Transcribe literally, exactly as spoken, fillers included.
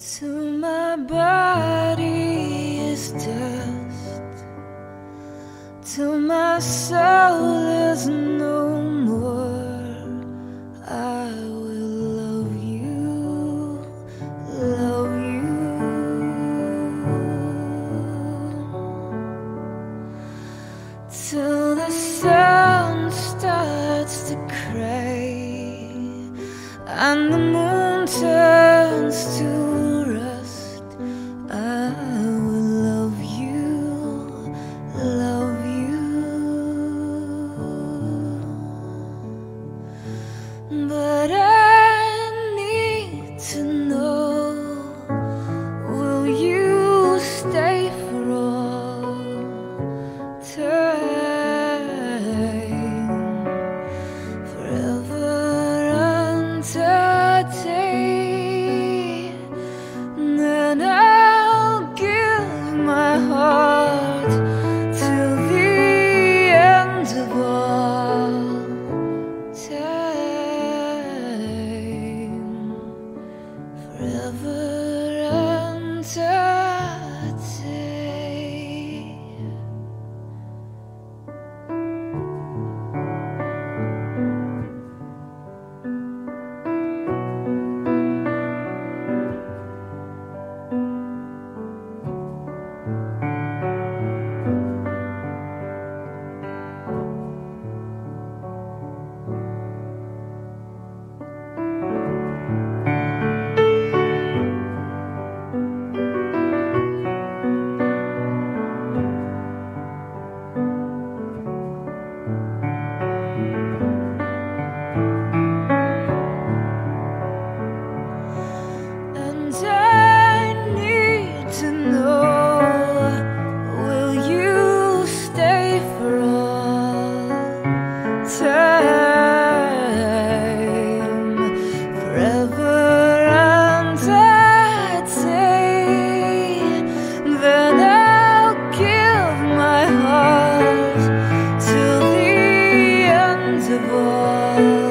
Till my body is dust, till my soul is no more, I will love you, love you. Till the sun starts to cry and the moon turns to rust, I will love you, love you. But I need to know, will you stay for all time, forever until then I'll give my heart till the end of all time, forever until of all.